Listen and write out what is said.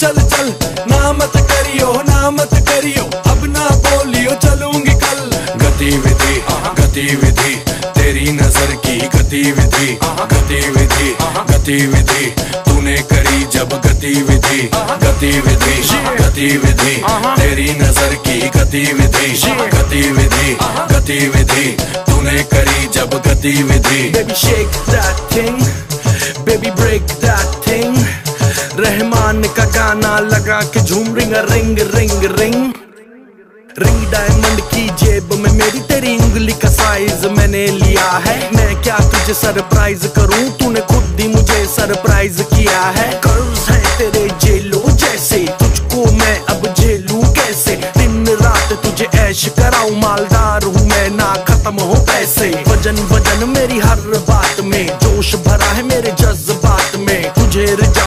चल चल ना मत करियो अब ना बोलियो चलूंगी कल। गतिविधि गतिविधि तेरी नजर की गतिविधि गतिविधि गतिविधि तूने करी जब गतिविधि गतिविधि गतिविधि तेरी नजर की गतिविधि गतिविधि गतिविधि तूने करी जब गतिविधि। Baby shake that thing, baby break that thing, Rahman का गाना लगा के झूम ring ring ring ring. Ring diamond की जेब में मेरी तेरी उंगली का साइज मैंने लिया है। मैं क्या तुझे सरप्राइज करूं, तूने खुद ही मुझे सरप्राइज किया है। कर्व्स है तेरे जेलो जैसे, तुझको मैं अब झेलूं कैसे। दिन रात तुझे ऐश कराऊं, मालदार हूं मैं ना खत्म हो पैसे।